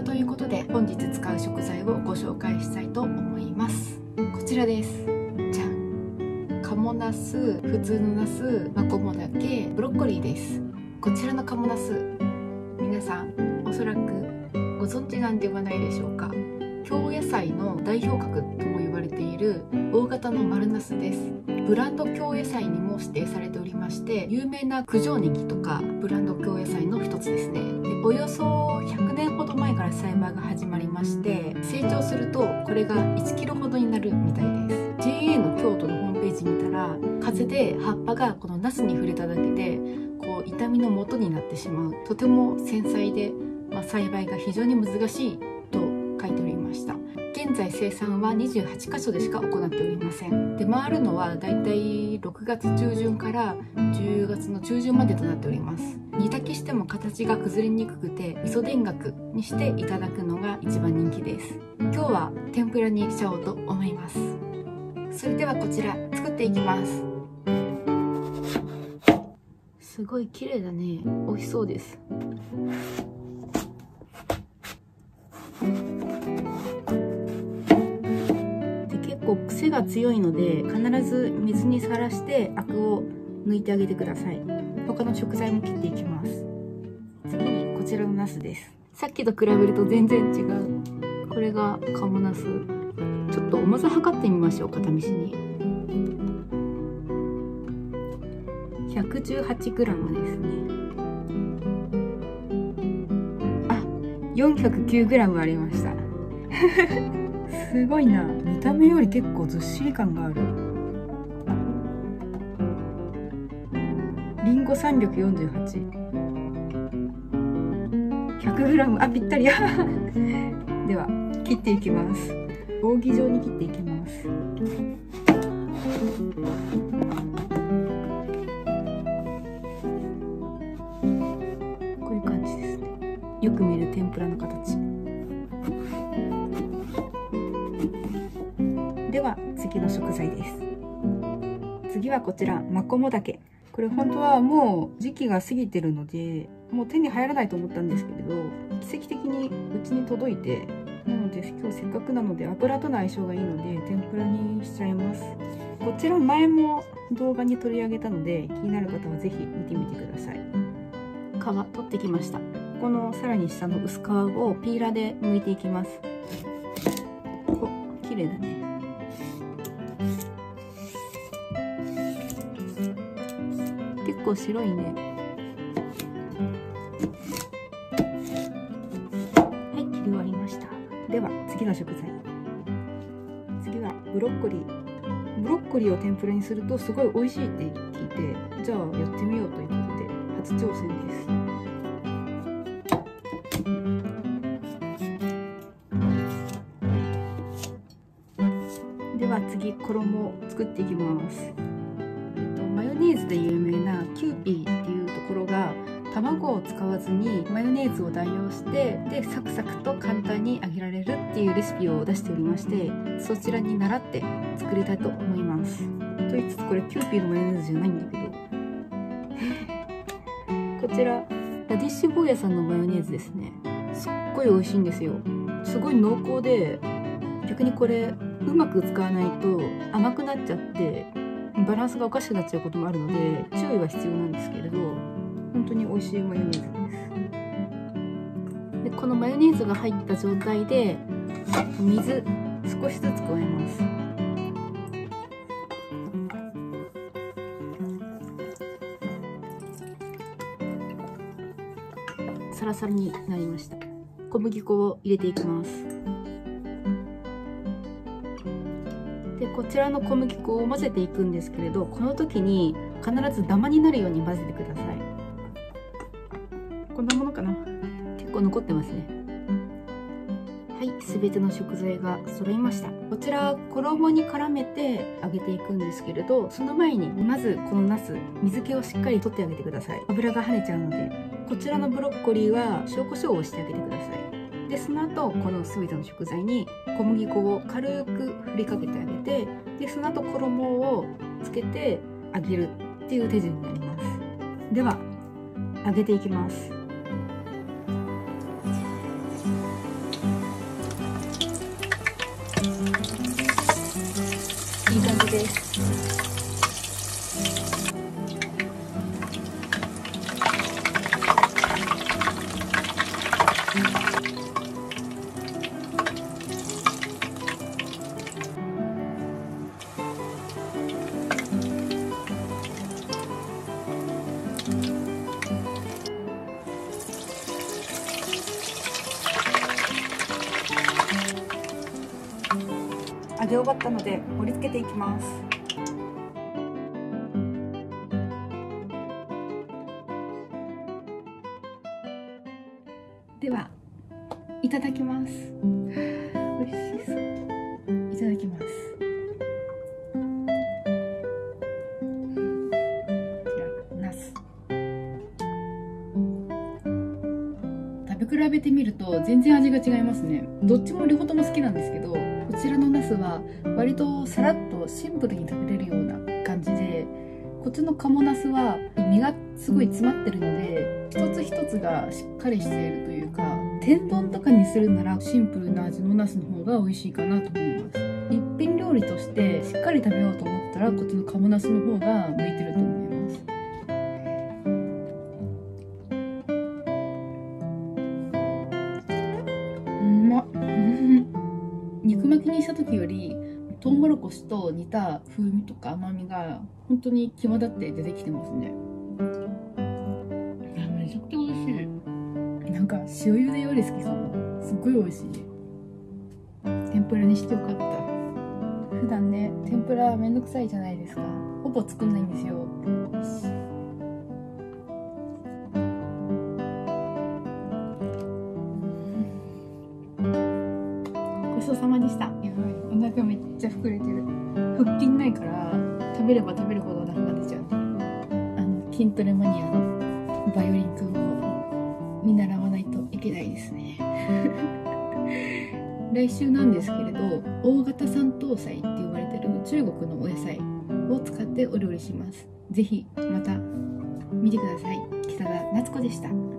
ということで本日使う食材をご紹介したいと思います。こちらです。じゃん。鴨ナス、普通のナス、マコモダケ、ブロッコリーです。こちらの鴨ナス、皆さんおそらくご存知なんではないでしょうか。京野菜の代表格とも言われている大型の丸ナスです。ブランド京野菜にも指定されておりまして、有名な九条ネギとかブランド京野菜の一つですね。でおよそ100年ほど前から栽培が始まりまして、成長するとこれが1キロほどになるみたいです。 JA の京都のホームページ見たら、風で葉っぱがこのナスに触れただけでこう傷みの元になってしまう、とても繊細で、栽培が非常に難しいと書いておりました。現在生産は28カ所でしか行っておりません。で回るのはだいたい6月中旬から10月の中旬までとなっております。煮炊きしても形が崩れにくくて、味噌田楽にしていただくのが一番人気です。今日は天ぷらにしちゃおうと思います。それではこちら作っていきます。すごい綺麗だね。美味しそうです。癖が強いので必ず水にさらしてアクを抜いてあげてください。他の食材も切っていきます。次にこちらのナスです。さっきと比べると全然違う。これが鴨ナス。ちょっと重さ測ってみましょう。片道に 118g ですね。あ、409g ありました。すごいな。見た目より結構ずっしり感がある。リンゴ348、 100g、 あ、ぴったり。では切っていきます。扇状に切っていきます。こういう感じですね。よく見る天ぷらの形。では次の食材です。次はこちら、マコモダケ。これ本当はもう時期が過ぎてるのでもう手に入らないと思ったんですけれど、奇跡的にうちに届いて、なので今日せっかくなので油との相性がいいので天ぷらにしちゃいます。こちら前も動画に取り上げたので、気になる方はぜひ見てみてください。皮取ってきました。このさらに下の薄皮をピーラーで剥いていきます。綺麗だね。結構白いね。はい、切り終わりました。では次の食材。次はブロッコリー。ブロッコリーを天ぷらにするとすごい美味しいって聞いて、じゃあやってみようということで初挑戦です。では次、衣を作っていきます。マヨネーズで有名なキューピーっていうところが、卵を使わずにマヨネーズを代用して、でサクサクと簡単に揚げられるっていうレシピを出しておりまして、そちらに倣って作りたいと思います。と言いつつこれキューピーのマヨネーズじゃないんだけどこちらラディッシュ坊やさんのマヨネーズですね。すっごい美味しいんですよ。すごい濃厚で、逆にこれうまく使わないと甘くなっちゃってバランスがおかしくなっちゃうこともあるので注意は必要なんですけれど、本当に美味しいマヨネーズです。でこのマヨネーズが入った状態で水少しずつ加えます。サラサラになりました。小麦粉を入れていきます。でこちらの小麦粉を混ぜていくんですけれど、この時に必ずダマになるように混ぜてください。こんなものかな。結構残ってますね。はい、すべての食材が揃いました。こちら衣に絡めて揚げていくんですけれど、その前にまずこのナス水気をしっかり取ってあげてください。油が跳ねちゃうので。こちらのブロッコリーは塩コショウをしてあげてください。でその後このすべての食材に小麦粉を軽く振りかけてあげて、でその後衣をつけて揚げるっていう手順になります。では揚げていきます。 揚げ終わったので盛り付けていきます。ではいただきます。美味しそう。いただきます。ナス食べ比べてみると全然味が違いますね。どっちも両方とも好きなんですけど、こちらのナスは割とさらっとシンプルに食べれるような感じで、こっちの鴨ナスは身がすごい詰まってるので一つ一つがしっかりしているというか、天丼とかにするならシンプルな味のナスの方が美味しいかなと思います。一品料理としてしっかり食べようと思ったらこっちの鴨ナスの方が向いてると思います。肉巻きにした時よりトウモロコシと煮た風味とか甘みが本当に際立って出てきてますね。めちゃくちゃ美味しい。なんか塩茹でより好きかも。すっごい美味しい。天ぷらにしてよかった。普段ね、天ぷらめんどくさいじゃないですか。ほぼ作んないんですよ。ごちそうさまでした。やばい、お腹めっちゃ膨れてる。腹筋ないから食べれば食べるほどお腹が出ちゃう。筋トレマニアのバイオリンくんを見習わないといけないですね。来週なんですけれど、大型三頭菜って呼ばれてる中国のお野菜を使ってお料理します。ぜひまた見てください。北田夏子でした。